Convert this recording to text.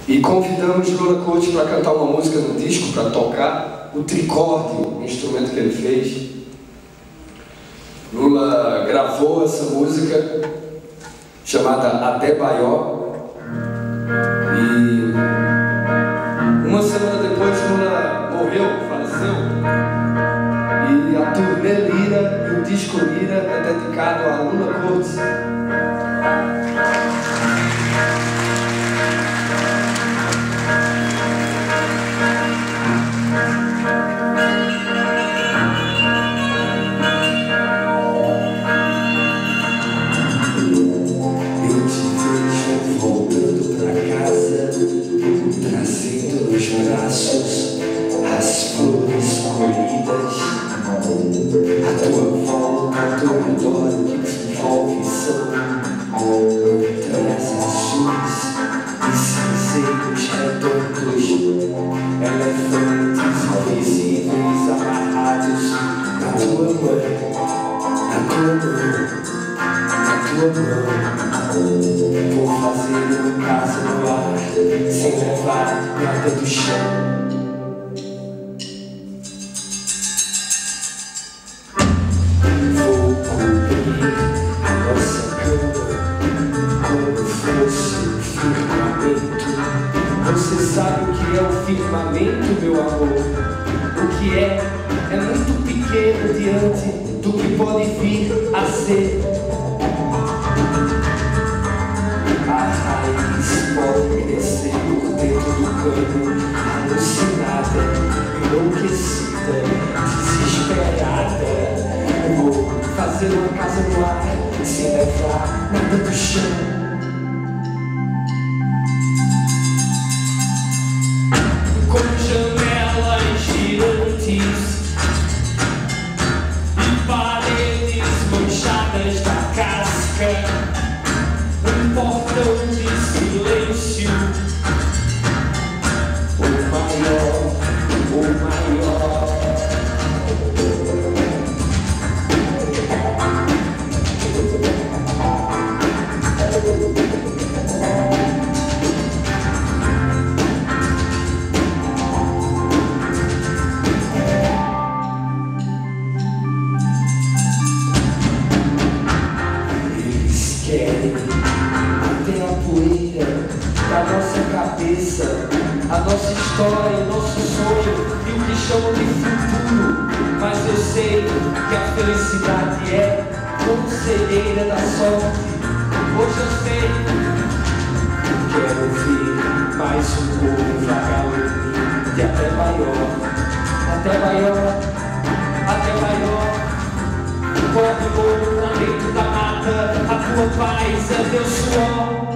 E convidamos Lula Couto para cantar uma música no disco, para tocar o tricórdio, o instrumento que ele fez. Lula gravou essa música chamada Até Baió. E uma semana depois Lula morreu, faleceu. E a turnê Lira e o disco Lira é dedicado a Lula Couto. Trazendo nos braços as flores colhidas, a tua volta, a tua redor que te envolve são montanhas azuis e cinzeiros redondos, elefantes invisíveis amarrados na tua mão, na tua mão, na tua mão. Vou fazer uma casa no ar, sem levar nada do chão. Vou cobrir a nossa cama como fosse um firmamento. Você sabe o que é o firmamento, meu amor? O que é muito pequeno diante do que pode vir a ser. Pode crescer por dentro do cano, alucinada, enlouquecida, desesperada. Eu vou fazer uma casa no ar, sem levar nada do chão. Com janelas girantes e paredes manchadas da casca, um portão de silêncio, o maior. Eles querem até a poeira da nossa cabeça, a nossa história, o nosso sonho e o que chamam de futuro. Mas eu sei que a felicidade é conselheira da sorte. Hoje eu sei. Quero ouvir mais um povo vagalume de Até Baió, Até Baió, Até Baió. Pobre lobo, talento da mata, a tua paz é teu suor.